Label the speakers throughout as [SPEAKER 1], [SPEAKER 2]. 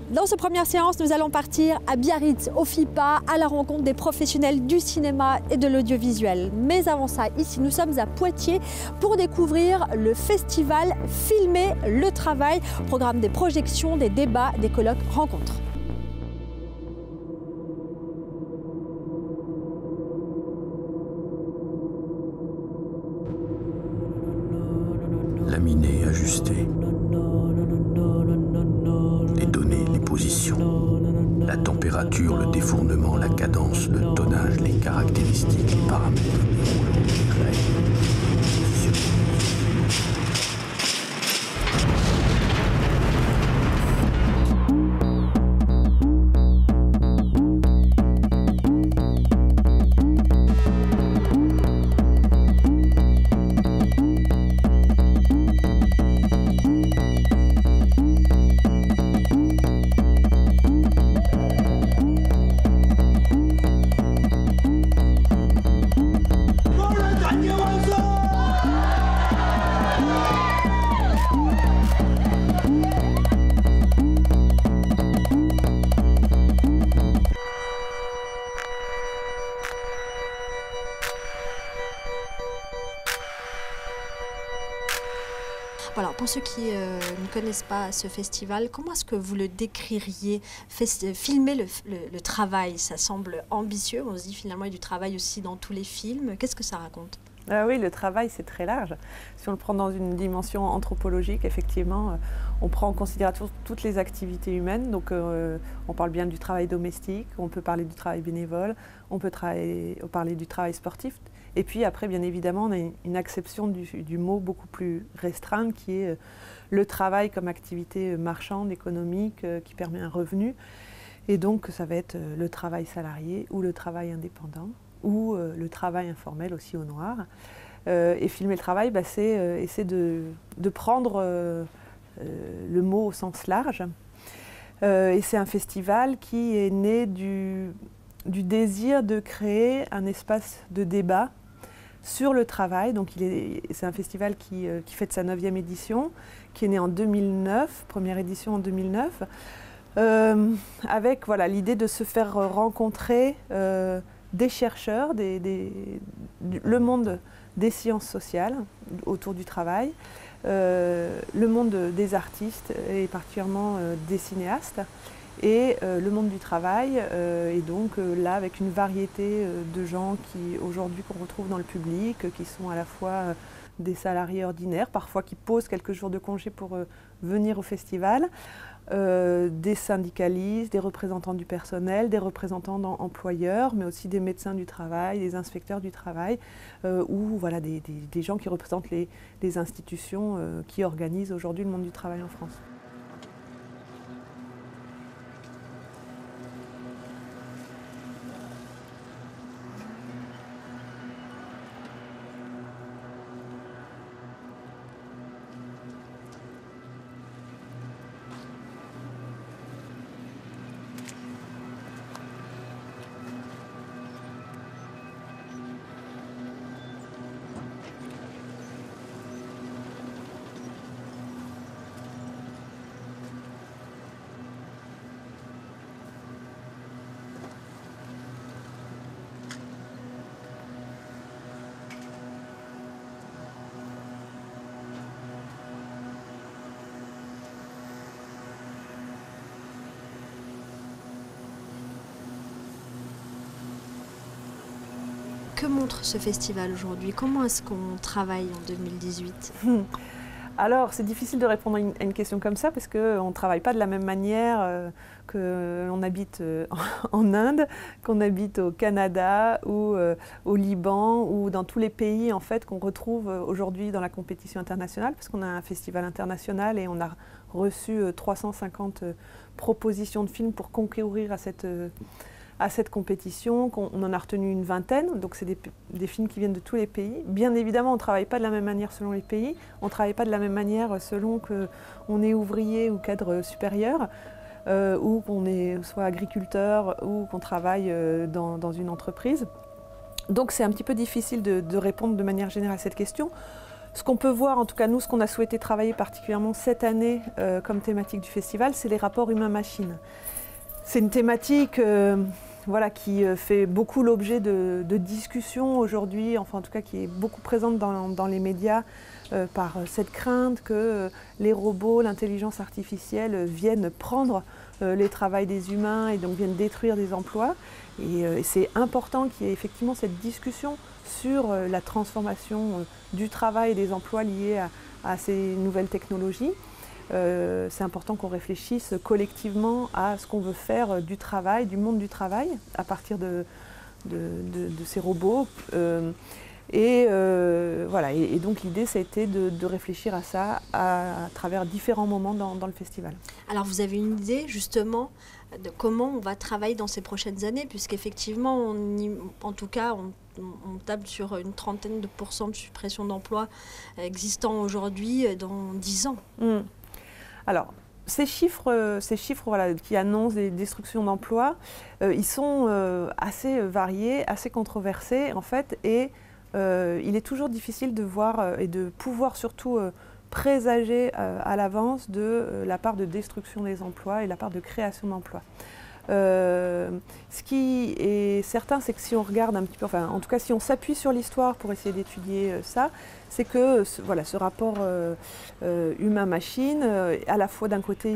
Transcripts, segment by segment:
[SPEAKER 1] Dans cette première séance, nous allons partir à Biarritz, au FIPA, à la rencontre des professionnels du cinéma et de l'audiovisuel. Mais avant ça, ici, nous sommes à Poitiers pour découvrir le festival Filmer le travail, programme des projections, des débats, des colloques, rencontres.
[SPEAKER 2] Laminé, ajusté. Les données, les positions, la température, le défournement, la cadence, le tonnage, les caractéristiques, les paramètres, les roulants, les règles, les positionnements.
[SPEAKER 1] Voilà, pour ceux qui ne connaissent pas ce festival, comment est-ce que vous le décririez? Filmer le travail, ça semble ambitieux. On se dit finalement il y a du travail aussi dans tous les films. Qu'est-ce que ça raconte?
[SPEAKER 3] Oui, le travail, c'est très large. Si on le prend dans une dimension anthropologique, effectivement, on prend en considération toutes les activités humaines. Donc, on parle bien du travail domestique, on peut parler du travail bénévole, on peut parler du travail sportif. Et puis après, bien évidemment, on a une acception du mot beaucoup plus restreinte qui est le travail comme activité marchande, économique, qui permet un revenu. Et donc, ça va être le travail salarié ou le travail indépendant ou le travail informel aussi au noir. Et filmer le travail, c'est essayer de prendre le mot au sens large. Et c'est un festival qui est né du désir de créer un espace de débat sur le travail. Donc c'est un festival qui fête sa 9e édition, qui est né en 2009, première édition en 2009, avec l'idée de se faire rencontrer des chercheurs, le monde des sciences sociales autour du travail, le monde des artistes et particulièrement des cinéastes, et le monde du travail, et donc là avec une variété de gens aujourd'hui qu'on retrouve dans le public, qui sont à la fois des salariés ordinaires, parfois qui posent quelques jours de congé pour venir au festival, des syndicalistes, des représentants du personnel, des représentants d'employeurs, mais aussi des médecins du travail, des inspecteurs du travail, ou des gens qui représentent les institutions qui organisent aujourd'hui le monde du travail en France.
[SPEAKER 1] Que montre ce festival aujourd'hui? Comment est-ce qu'on travaille en 2018?
[SPEAKER 3] Alors, c'est difficile de répondre à une question comme ça parce qu'on ne travaille pas de la même manière que l'on habite en Inde, qu'on habite au Canada ou au Liban ou dans tous les pays en fait, qu'on retrouve aujourd'hui dans la compétition internationale, parce qu'on a un festival international et on a reçu 350 propositions de films pour concourir à cette compétition. On en a retenu une vingtaine, donc c'est des films qui viennent de tous les pays. Bien évidemment, on ne travaille pas de la même manière selon les pays, on ne travaille pas de la même manière selon qu'on est ouvrier ou cadre supérieur, ou qu'on est soit agriculteur ou qu'on travaille dans une entreprise. Donc c'est un petit peu difficile de répondre de manière générale à cette question. Ce qu'on peut voir, en tout cas nous, ce qu'on a souhaité travailler particulièrement cette année comme thématique du festival, c'est les rapports humain-machine. C'est une thématique voilà, qui fait beaucoup l'objet de discussions aujourd'hui, enfin en tout cas qui est beaucoup présente dans les médias par cette crainte que les robots, l'intelligence artificielle viennent prendre les travails des humains et donc viennent détruire des emplois. Et c'est important qu'il y ait effectivement cette discussion sur la transformation du travail et des emplois liés à ces nouvelles technologies. C'est important qu'on réfléchisse collectivement à ce qu'on veut faire du travail, du monde du travail, à partir de ces robots. Voilà. Et donc l'idée, ça a été de réfléchir à ça à travers différents moments dans le festival.
[SPEAKER 1] Alors vous avez une idée justement de comment on va travailler dans ces prochaines années, puisqu'effectivement, en tout cas, on table sur une trentaine de % de suppression d'emplois existants aujourd'hui dans 10 ans.
[SPEAKER 3] Alors, ces chiffres voilà, qui annoncent des destructions d'emplois, ils sont assez variés, assez controversés en fait, et il est toujours difficile de voir et de pouvoir surtout présager à l'avance de la part de destruction des emplois et la part de création d'emplois. Ce qui est certain, c'est que si on regarde un petit peu, enfin en tout cas si on s'appuie sur l'histoire pour essayer d'étudier ça, c'est que voilà, ce rapport humain-machine, à la fois d'un côté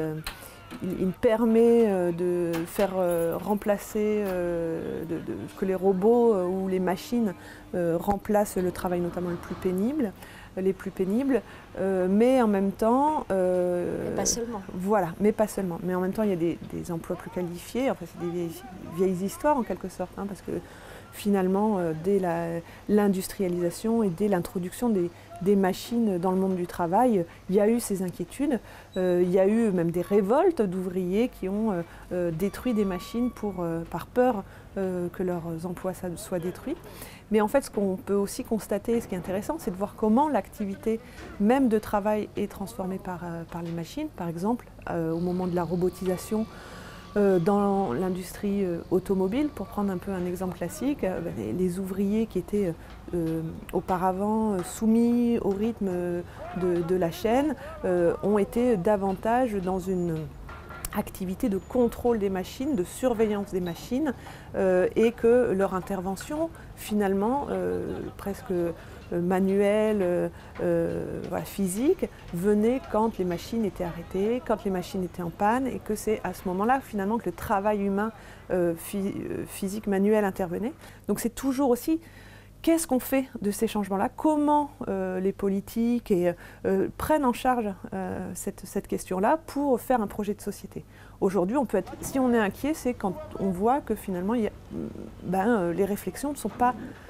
[SPEAKER 3] il permet de faire remplacer, que les robots ou les machines remplacent le travail notamment les plus pénibles, mais en même temps...
[SPEAKER 1] pas seulement.
[SPEAKER 3] Voilà, mais pas seulement. Mais en même temps, il y a des emplois plus qualifiés, enfin c'est des vieilles histoires en quelque sorte, hein, parce que finalement, dès l'industrialisation et dès l'introduction des machines dans le monde du travail, il y a eu ces inquiétudes. Il y a eu même des révoltes d'ouvriers qui ont détruit des machines par peur que leurs emplois soient détruits. Mais en fait, ce qu'on peut aussi constater, ce qui est intéressant, c'est de voir comment l'activité même de travail est transformée par les machines. Par exemple, au moment de la robotisation, dans l'industrie automobile, pour prendre un peu un exemple classique, les ouvriers qui étaient auparavant soumis au rythme de la chaîne ont été davantage dans une activité de contrôle des machines, de surveillance des machines, et que leur intervention, finalement, presque manuelle, voilà, physique, venait quand les machines étaient arrêtées, quand les machines étaient en panne, et que c'est à ce moment-là, finalement, que le travail humain, physique, manuel intervenait. Donc c'est toujours aussi... Qu'est-ce qu'on fait de ces changements-là? Comment les politiques prennent en charge cette question-là pour faire un projet de société? Aujourd'hui, si on est inquiet, c'est quand on voit que finalement, les réflexions ne sont pas,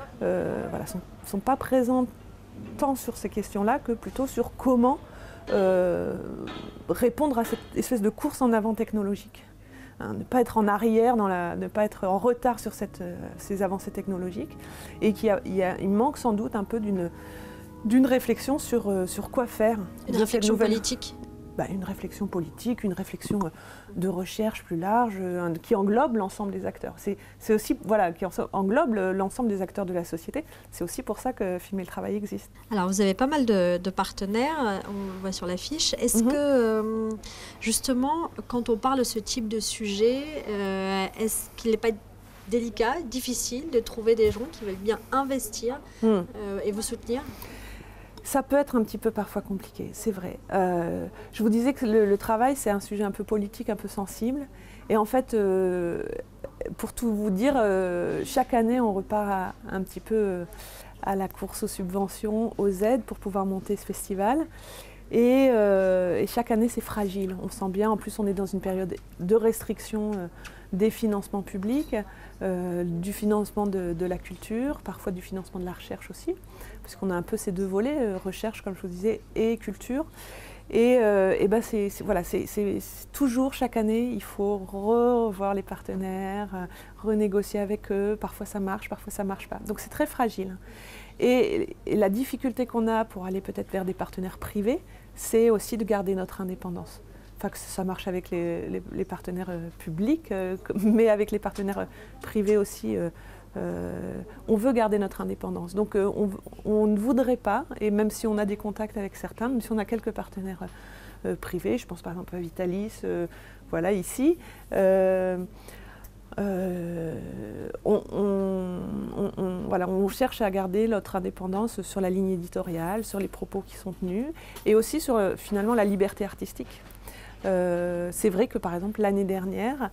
[SPEAKER 3] sont pas présentes tant sur ces questions-là que plutôt sur comment répondre à cette espèce de course en avant technologique. Ne pas être en arrière, ne pas être en retard sur ces avancées technologiques, et il manque sans doute un peu d'une réflexion sur quoi faire.
[SPEAKER 1] Une réflexion politique.
[SPEAKER 3] Une réflexion politique, une réflexion de recherche plus large, qui englobe l'ensemble des acteurs. C'est aussi, voilà, qui englobe l'ensemble des acteurs de la société. C'est aussi pour ça que Filmer le travail existe.
[SPEAKER 1] Alors, vous avez pas mal de partenaires, on le voit sur l'affiche. Est-ce que, justement, quand on parle de ce type de sujet, est-ce qu'il n'est pas délicat, difficile de trouver des gens qui veulent bien investir et vous soutenir ?
[SPEAKER 3] Ça peut être un petit peu parfois compliqué, c'est vrai. Je vous disais que le travail, c'est un sujet un peu politique, un peu sensible. Et en fait, pour tout vous dire, chaque année, on repart un petit peu à la course aux subventions, aux aides pour pouvoir monter ce festival. Et chaque année, c'est fragile. On sent bien, en plus, on est dans une période de restriction des financements publics, du financement de la culture, parfois du financement de la recherche aussi, puisqu'on a un peu ces deux volets, recherche, comme je vous disais, et culture. Et c'est toujours, chaque année, il faut revoir les partenaires, renégocier avec eux. Parfois ça marche pas. Donc c'est très fragile. Et la difficulté qu'on a pour aller peut-être vers des partenaires privés, c'est aussi de garder notre indépendance. Enfin, que ça marche avec les partenaires publics, mais avec les partenaires privés aussi, on veut garder notre indépendance. Donc on ne voudrait pas, et même si on a des contacts avec certains, même si on a quelques partenaires privés, je pense par exemple à Vitalis, voilà ici, on cherche à garder notre indépendance sur la ligne éditoriale, sur les propos qui sont tenus, et aussi sur finalement la liberté artistique. C'est vrai que par exemple l'année dernière,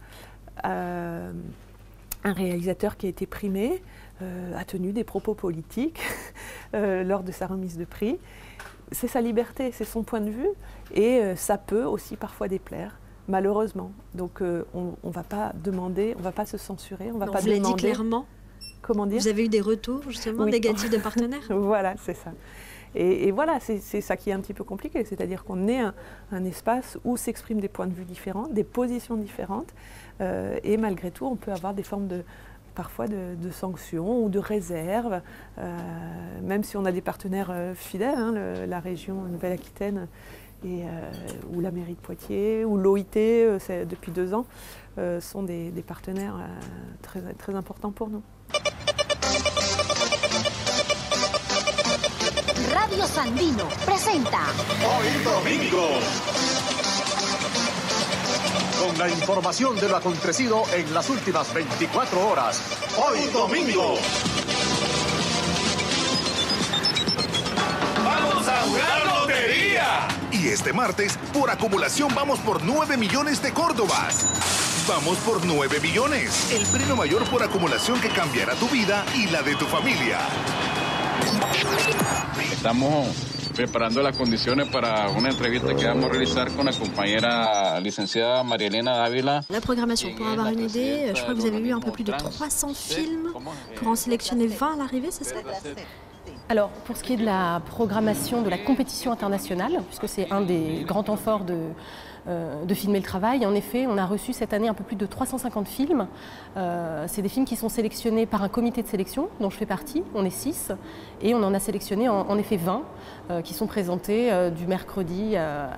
[SPEAKER 3] un réalisateur qui a été primé a tenu des propos politiques lors de sa remise de prix. C'est sa liberté, c'est son point de vue, et ça peut aussi parfois déplaire, malheureusement. Donc on ne va pas demander, on ne va pas se censurer, on ne va pas demander.
[SPEAKER 1] Vous l'avez dit clairement.
[SPEAKER 3] Comment dire ?
[SPEAKER 1] Vous avez eu des retours justement négatifs de partenaires.
[SPEAKER 3] Voilà, c'est ça. Et voilà, c'est ça qui est un petit peu compliqué, c'est-à-dire qu'on est un espace où s'expriment des points de vue différents, des positions différentes, et malgré tout, on peut avoir des formes parfois de sanctions ou de réserves, même si on a des partenaires fidèles, hein, la région Nouvelle-Aquitaine ou la mairie de Poitiers, ou l'OIT depuis 2 ans, sont des partenaires très, très importants pour nous.
[SPEAKER 4] Radio Sandino presenta
[SPEAKER 5] Hoy Domingo, con la información de lo acontecido en las últimas 24 horas. Hoy Domingo. ¡Vamos a jugar lotería!
[SPEAKER 6] Y este martes, por acumulación, vamos por 9 millones de Córdobas. Vamos por 9 millones. El premio mayor por acumulación que cambiará tu vida y la de tu familia.
[SPEAKER 7] Estamos preparando las condiciones para una entrevista que vamos a realizar con la compañera licenciada María Elena Dávila.
[SPEAKER 1] La programmation, pour avoir une idée, je crois que vous avez eu un peu plus de 300 films pour en sélectionner 20 à l'arrivée, c'est ça ?
[SPEAKER 8] Alors, pour ce qui est de la programmation de la compétition internationale, puisque c'est un des grands temps forts de Filmer le Travail, en effet, on a reçu cette année un peu plus de 350 films. C'est des films qui sont sélectionnés par un comité de sélection, dont je fais partie, on est 6, et on en a sélectionné en effet 20, qui sont présentés du mercredi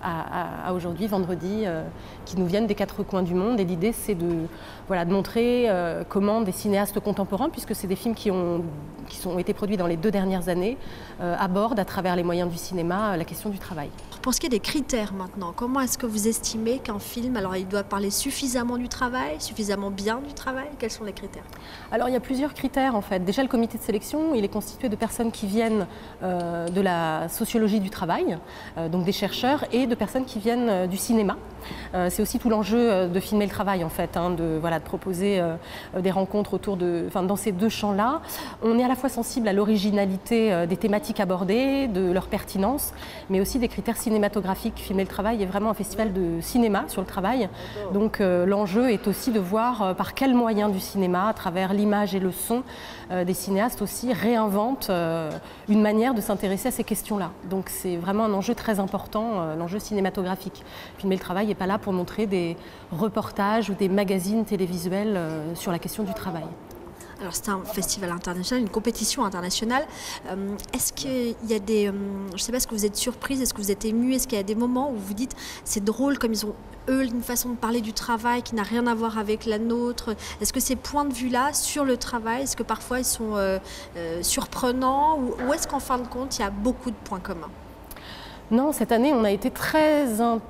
[SPEAKER 8] à aujourd'hui, vendredi, qui nous viennent des 4 coins du monde. Et l'idée, c'est de montrer comment des cinéastes contemporains, puisque c'est des films qui ont été produits dans les 2 dernières années, abordent à travers les moyens du cinéma la question du travail.
[SPEAKER 1] Pour ce qui est des critères maintenant, comment est-ce que vous estimez qu'un film, alors il doit parler suffisamment du travail, suffisamment bien du travail? Quels sont les critères?
[SPEAKER 8] Alors il y a plusieurs critères en fait. Déjà le comité de sélection, il est constitué de personnes qui viennent de la sociologie du travail, donc des chercheurs, et de personnes qui viennent du cinéma. C'est aussi tout l'enjeu de Filmer le Travail en fait, hein, de proposer des rencontres dans ces 2 champs-là. On est à la fois sensible à l'originalité des thématiques abordées, de leur pertinence, mais aussi des critères cinématographiques. Filmer le Travail est vraiment un festival de cinéma sur le travail, donc l'enjeu est aussi de voir par quels moyens du cinéma, à travers l'image et le son, des cinéastes aussi réinventent une manière de s'intéresser à ces questions-là. Donc c'est vraiment un enjeu très important, l'enjeu cinématographique. Filmer le Travail n'est pas là pour montrer des reportages ou des magazines télévisuels sur la question du travail.
[SPEAKER 1] Alors c'est un festival international, une compétition internationale. Est-ce qu'il y a je ne sais pas, est-ce que vous êtes surprise, est-ce que vous êtes émue, est-ce qu'il y a des moments où vous dites c'est drôle comme ils ont eux une façon de parler du travail qui n'a rien à voir avec la nôtre? Est-ce que ces points de vue-là sur le travail, est-ce que parfois ils sont surprenants ou est-ce qu'en fin de compte il y a beaucoup de points communs?
[SPEAKER 8] Non, cette année on a été très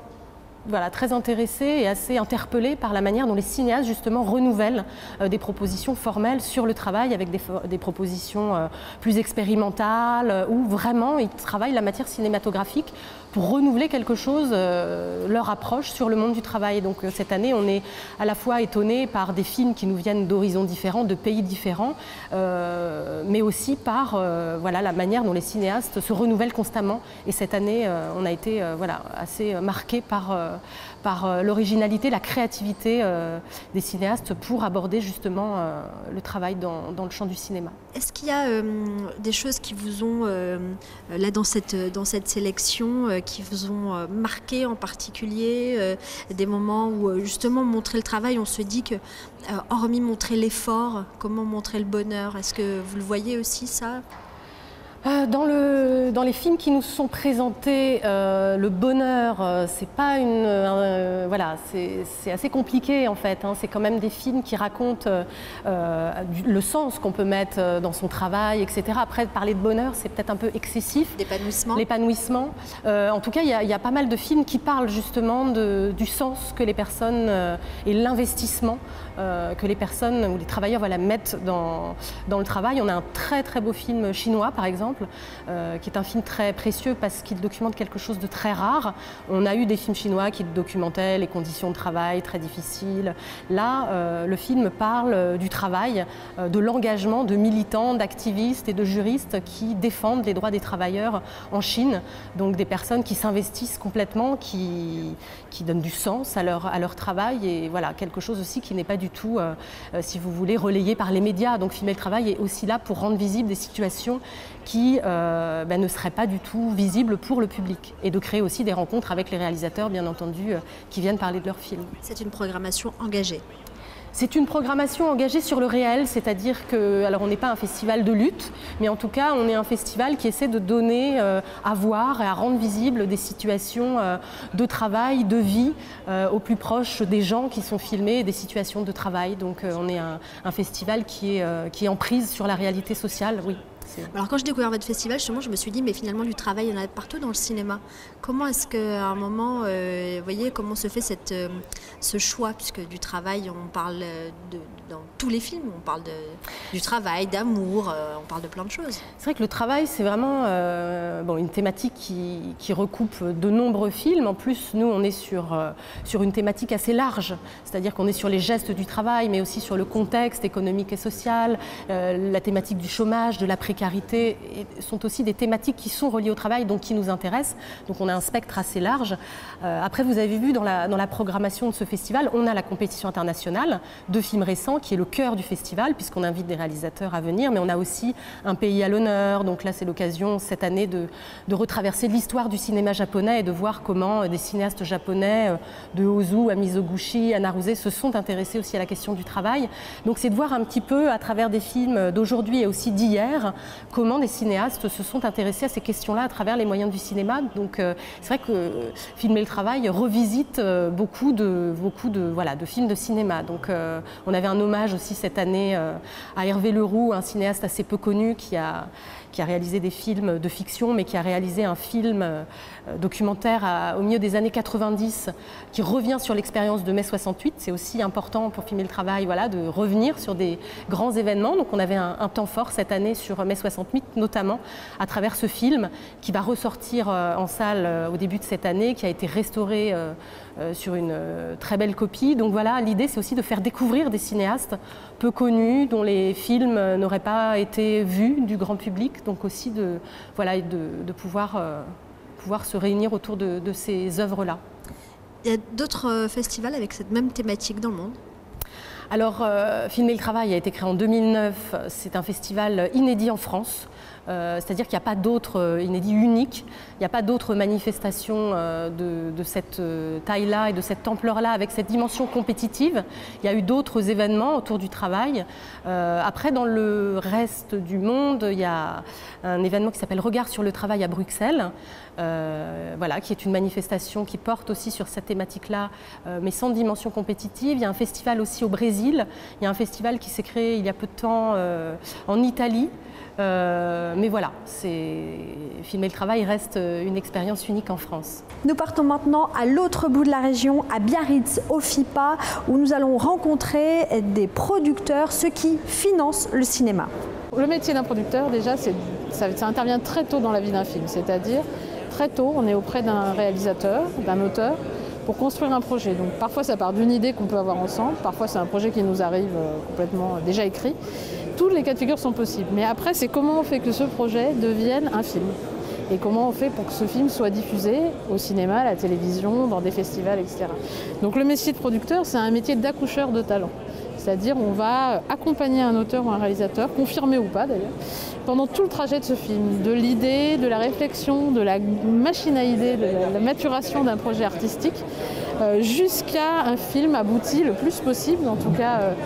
[SPEAKER 8] intéressés et assez interpellés par la manière dont les cinéastes justement renouvellent des propositions formelles sur le travail avec des propositions plus expérimentales où vraiment ils travaillent la matière cinématographique pour renouveler quelque chose, leur approche sur le monde du travail. Donc cette année, on est à la fois étonnés par des films qui nous viennent d'horizons différents, de pays différents, mais aussi par la manière dont les cinéastes se renouvellent constamment. Et cette année, on a été assez marqués par l'originalité, la créativité des cinéastes pour aborder justement le travail dans le champ du cinéma.
[SPEAKER 1] Est-ce qu'il y a des choses qui vous ont, là dans cette sélection, qui vous ont marqué en particulier, des moments où justement montrer le travail, on se dit que, hormis montrer l'effort, comment montrer le bonheur? Est-ce que vous le voyez aussi ça?
[SPEAKER 8] Dans les films qui nous sont présentés, le bonheur, c'est pas voilà, c'est assez compliqué en fait. Hein. C'est quand même des films qui racontent le sens qu'on peut mettre dans son travail, etc. Après, parler de bonheur, c'est peut-être un peu excessif. L'épanouissement. En tout cas, il y a pas mal de films qui parlent justement du sens que les personnes et l'investissement que les personnes ou les travailleurs mettent dans le travail. On a un très très beau film chinois, par exemple, qui est un film très précieux parce qu'il documente quelque chose de très rare. On a eu des films chinois qui documentaient les conditions de travail très difficiles. Là, le film parle du travail, de l'engagement de militants, d'activistes et de juristes qui défendent les droits des travailleurs en Chine. Donc des personnes qui s'investissent complètement, qui donnent du sens à leur travail et voilà, quelque chose aussi qui n'est pas du tout, si vous voulez, relayé par les médias. Donc Filmer le travail est aussi là pour rendre visibles des situations qui ne seraient pas du tout visibles pour le public et de créer aussi des rencontres avec les réalisateurs, bien entendu, qui viennent parler de leurs films.
[SPEAKER 1] C'est une programmation engagée.
[SPEAKER 8] C'est une programmation engagée sur le réel, c'est-à-dire que, alors on n'est pas un festival de lutte, mais en tout cas on est un festival qui essaie de donner à voir et à rendre visibles des situations de travail, de vie, au plus proche des gens qui sont filmés et des situations de travail. Donc on est un festival qui est en prise sur la réalité sociale, oui.
[SPEAKER 1] Alors quand j'ai découvert votre festival, justement, je me suis dit, mais finalement du travail, il y en a partout dans le cinéma. Comment est-ce qu'à un moment, vous voyez, comment se fait ce choix, puisque du travail, on parle dans tous les films, on parle du travail, d'amour, on parle de plein de choses.
[SPEAKER 8] C'est vrai que le travail, c'est vraiment une thématique qui recoupe de nombreux films. En plus, nous, on est sur une thématique assez large, c'est-à-dire qu'on est sur les gestes du travail, mais aussi sur le contexte économique et social, la thématique du chômage, de la précarité, sont aussi des thématiques qui sont reliées au travail, donc qui nous intéressent. Donc on a un spectre assez large. Après, vous avez vu dans la programmation de ce festival, on a la compétition internationale de films récents, qui est le cœur du festival, puisqu'on invite des réalisateurs à venir, mais on a aussi un pays à l'honneur. Donc là, c'est l'occasion cette année de retraverser l'histoire du cinéma japonais et de voir comment des cinéastes japonais, de Ozu à Mizoguchi, à Naruse, se sont intéressés aussi à la question du travail. Donc c'est de voir un petit peu, à travers des films d'aujourd'hui et aussi d'hier, comment des cinéastes se sont intéressés à ces questions-là à travers les moyens du cinéma. Donc c'est vrai que Filmer le travail revisite beaucoup de films de cinéma. Donc on avait un hommage aussi cette année à Hervé Leroux, un cinéaste assez peu connu qui a réalisé des films de fiction, mais qui a réalisé un film documentaire au milieu des années 90 qui revient sur l'expérience de mai 68. C'est aussi important pour Filmer le travail, de revenir sur des grands événements. Donc on avait un temps fort cette année sur mai 68, notamment à travers ce film qui va ressortir en salle au début de cette année, qui a été restauré sur une très belle copie. Donc voilà, l'idée c'est aussi de faire découvrir des cinéastes peu connus, dont les films n'auraient pas été vus du grand public, donc aussi de pouvoir se réunir autour de ces œuvres-là.
[SPEAKER 1] Il y a d'autres festivals avec cette même thématique dans le monde ?
[SPEAKER 8] Alors, Filmer le travail a été créé en 2009, c'est un festival inédit en France. C'est-à-dire qu'il n'y a pas d'autres, inédit unique, il n'y a pas d'autres manifestations de cette taille-là et de cette ampleur-là avec cette dimension compétitive. Il y a eu d'autres événements autour du travail. Après, dans le reste du monde, il y a un événement qui s'appelle Regard sur le travail à Bruxelles, qui est une manifestation qui porte aussi sur cette thématique-là, mais sans dimension compétitive. Il y a un festival aussi au Brésil, il y a un festival qui s'est créé il y a peu de temps en Italie. Mais voilà, Filmer le travail reste une expérience unique en France.
[SPEAKER 1] Nous partons maintenant à l'autre bout de la région, à Biarritz, au FIPA, où nous allons rencontrer des producteurs, ceux qui financent le cinéma.
[SPEAKER 9] Le métier d'un producteur, déjà, ça intervient très tôt dans la vie d'un film. C'est-à-dire, très tôt, on est auprès d'un réalisateur, d'un auteur, pour construire un projet. Donc parfois ça part d'une idée qu'on peut avoir ensemble, parfois c'est un projet qui nous arrive complètement déjà écrit. Toutes les cas de figure sont possibles. Mais après, c'est comment on fait que ce projet devienne un film. Et comment on fait pour que ce film soit diffusé au cinéma, à la télévision, dans des festivals, etc. Donc le métier de producteur, c'est un métier d'accoucheur de talent. C'est-à-dire on va accompagner un auteur ou un réalisateur, confirmé ou pas d'ailleurs, pendant tout le trajet de ce film, de l'idée, de la réflexion, de la machine à idées, de la maturation d'un projet artistique, jusqu'à un film abouti le plus possible, en tout cas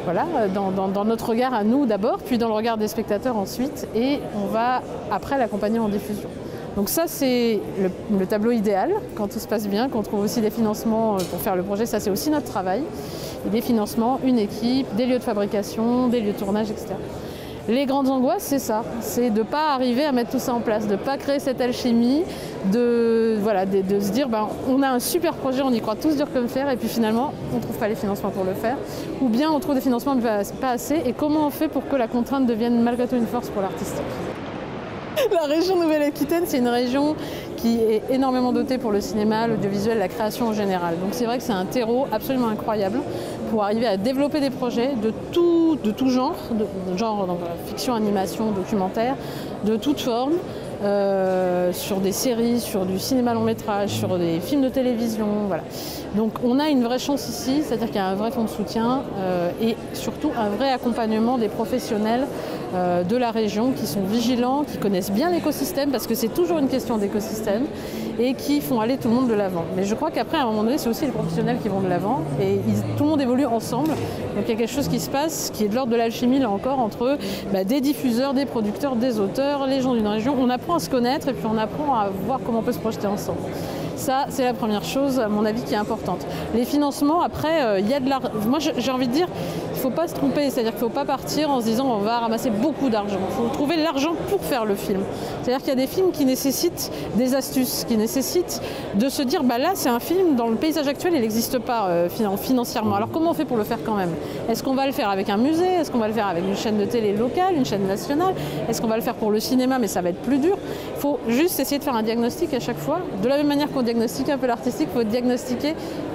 [SPEAKER 9] Voilà, dans notre regard à nous d'abord, puis dans le regard des spectateurs ensuite, et on va après l'accompagner en diffusion. Donc ça, c'est le tableau idéal, quand tout se passe bien, qu'on trouve aussi des financements pour faire le projet, ça c'est aussi notre travail. Et des financements, une équipe, des lieux de fabrication, des lieux de tournage, etc. Les grandes angoisses, c'est ça, c'est de ne pas arriver à mettre tout ça en place, de ne pas créer cette alchimie, de se dire on a un super projet, on y croit tous dur comme fer, et puis finalement on ne trouve pas les financements pour le faire, ou bien on trouve des financements mais pas assez, et comment on fait pour que la contrainte devienne malgré tout une force pour l'artistique. La région Nouvelle-Aquitaine, c'est une région qui est énormément dotée pour le cinéma, l'audiovisuel, la création en général. Donc c'est vrai que c'est un terreau absolument incroyable pour arriver à développer des projets de tout genre, donc fiction, animation, documentaire, de toute forme, sur des séries, sur du cinéma long métrage, sur des films de télévision, voilà. Donc on a une vraie chance ici, c'est-à-dire qu'il y a un vrai fonds de soutien et surtout un vrai accompagnement des professionnels de la région qui sont vigilants, qui connaissent bien l'écosystème, parce que c'est toujours une question d'écosystème, et qui font aller tout le monde de l'avant. Mais je crois qu'après, à un moment donné, c'est aussi les professionnels qui vont de l'avant, et tout le monde évolue ensemble. Donc il y a quelque chose qui se passe, qui est de l'ordre de l'alchimie, là encore, entre des diffuseurs, des producteurs, des auteurs, les gens d'une région. On apprend à se connaître, et puis on apprend à voir comment on peut se projeter ensemble. Ça, c'est la première chose, à mon avis, qui est importante. Les financements, après, il y a de l'argent. Moi, j'ai envie de dire, il ne faut pas se tromper. C'est-à-dire qu'il ne faut pas partir en se disant on va ramasser beaucoup d'argent. Il faut trouver l'argent pour faire le film. C'est-à-dire qu'il y a des films qui nécessitent des astuces, qui nécessitent de se dire là, c'est un film, dans le paysage actuel, il n'existe pas financièrement. Alors comment on fait pour le faire quand même? Est-ce qu'on va le faire avec un musée? Est-ce qu'on va le faire avec une chaîne de télé locale, une chaîne nationale? Est-ce qu'on va le faire pour le cinéma? Mais ça va être plus dur. Il faut juste essayer de faire un diagnostic à chaque fois. De la même manière qu'on diagnostique un peu l'artistique, il faut diagnostiquer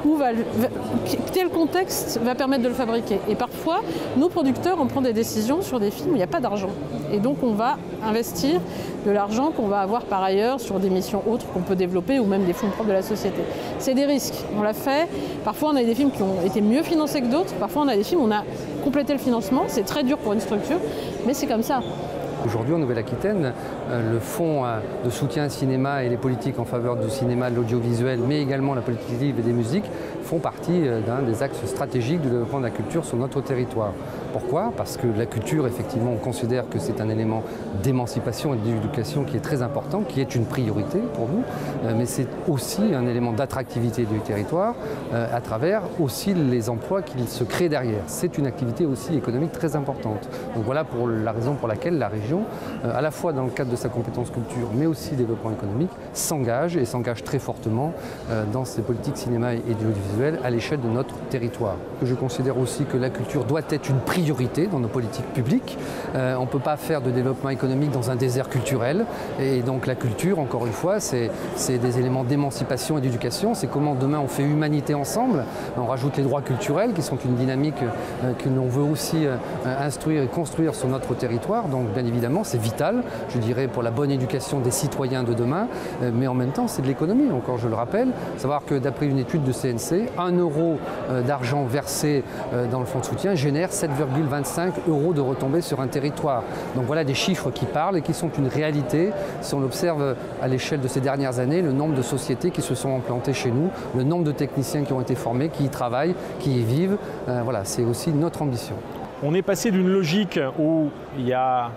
[SPEAKER 9] quel contexte va permettre de le fabriquer. Et parfois, nos producteurs, on prend des décisions sur des films où il n'y a pas d'argent. Et donc, on va investir de l'argent qu'on va avoir par ailleurs sur des missions autres qu'on peut développer ou même des fonds propres de la société. C'est des risques. On l'a fait. Parfois, on a des films qui ont été mieux financés que d'autres. Parfois, on a des films où on a complété le financement. C'est très dur pour une structure, mais c'est comme ça.
[SPEAKER 10] Aujourd'hui, en Nouvelle-Aquitaine, le fonds de soutien cinéma et les politiques en faveur du cinéma, de l'audiovisuel, mais également la politique et des musiques, font partie d'un des axes stratégiques du développement de la culture sur notre territoire. Pourquoi? Parce que la culture, effectivement, on considère que c'est un élément d'émancipation et d'éducation qui est très important, qui est une priorité pour nous, mais c'est aussi un élément d'attractivité du territoire à travers aussi les emplois qu'il se crée derrière. C'est une activité aussi économique très importante. Donc voilà pour la raison pour laquelle la région, à la fois dans le cadre de sa compétence culture, mais aussi développement économique, s'engage et s'engage très fortement dans ces politiques cinéma et de l'audiovisuel à l'échelle de notre territoire. Je considère aussi que la culture doit être une priorité dans nos politiques publiques. On ne peut pas faire de développement économique dans un désert culturel. Et donc la culture, encore une fois, c'est des éléments d'émancipation et d'éducation. C'est comment demain on fait humanité ensemble. On rajoute les droits culturels qui sont une dynamique que l'on veut aussi instruire et construire sur notre territoire. Donc bien évidemment, c'est vital, je dirais, pour la bonne éducation des citoyens de demain. Mais en même temps, c'est de l'économie, encore je le rappelle. Savoir que d'après une étude de CNC, 1 euro d'argent versé dans le fonds de soutien génère 7,25 € de retombées sur un territoire. Donc voilà des chiffres qui parlent et qui sont une réalité. Si on observe à l'échelle de ces dernières années, le nombre de sociétés qui se sont implantées chez nous, le nombre de techniciens qui ont été formés, qui y travaillent, qui y vivent, voilà, c'est aussi notre ambition.
[SPEAKER 11] On est passé d'une logique où il y a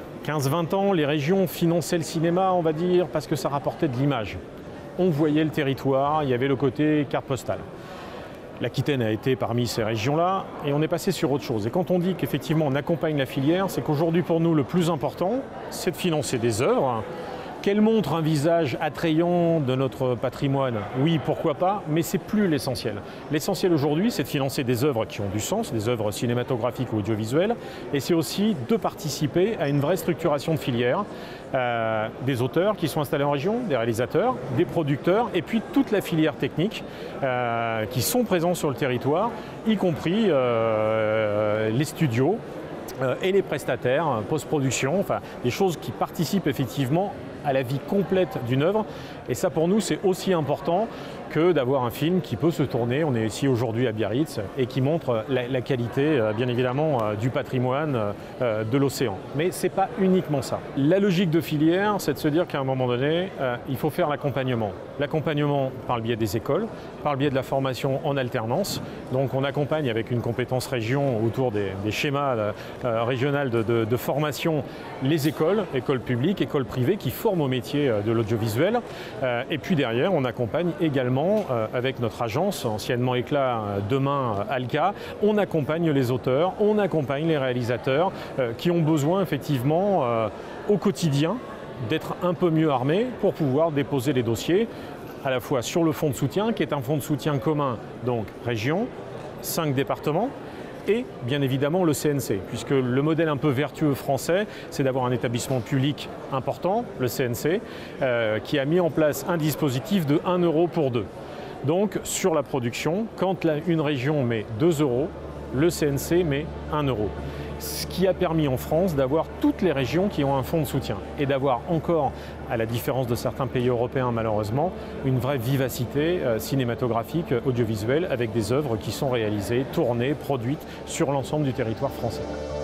[SPEAKER 11] 15-20 ans, les régions finançaient le cinéma, on va dire, parce que ça rapportait de l'image. On voyait le territoire, il y avait le côté carte postale. L'Aquitaine a été parmi ces régions-là et on est passé sur autre chose. Et quand on dit qu'effectivement on accompagne la filière, c'est qu'aujourd'hui pour nous le plus important, c'est de financer des œuvres. Qu'elles montrent un visage attrayant de notre patrimoine, oui, pourquoi pas, mais c'est plus l'essentiel. L'essentiel aujourd'hui, c'est de financer des œuvres qui ont du sens, des œuvres cinématographiques ou audiovisuelles, et c'est aussi de participer à une vraie structuration de filière, des auteurs qui sont installés en région, des réalisateurs, des producteurs, et puis toute la filière technique qui sont présents sur le territoire, y compris les studios, et les prestataires, post-production, enfin des choses qui participent effectivement à la vie complète d'une œuvre. Et ça pour nous c'est aussi important que d'avoir un film qui peut se tourner, on est ici aujourd'hui à Biarritz, et qui montre la qualité, bien évidemment, du patrimoine de l'océan. Mais ce n'est pas uniquement ça. La logique de filière, c'est de se dire qu'à un moment donné, il faut faire l'accompagnement. L'accompagnement par le biais des écoles, par le biais de la formation en alternance. Donc on accompagne avec une compétence région autour des schémas régionaux de formation les écoles publiques, écoles privées qui forment au métier de l'audiovisuel. Et puis derrière, on accompagne également avec notre agence, anciennement Éclat, demain Alka, on accompagne les auteurs, on accompagne les réalisateurs qui ont besoin effectivement au quotidien d'être un peu mieux armés pour pouvoir déposer les dossiers à la fois sur le fonds de soutien, qui est un fonds de soutien commun, donc région, 5 départements, et bien évidemment le CNC, puisque le modèle un peu vertueux français, c'est d'avoir un établissement public important, le CNC, qui a mis en place un dispositif de 1 euro pour 2. Donc sur la production, quand une région met 2 euros, le CNC met 1 euro. Ce qui a permis en France d'avoir toutes les régions qui ont un fonds de soutien et d'avoir encore, à la différence de certains pays européens malheureusement, une vraie vivacité cinématographique, audiovisuelle, avec des œuvres qui sont réalisées, tournées, produites sur l'ensemble du territoire français.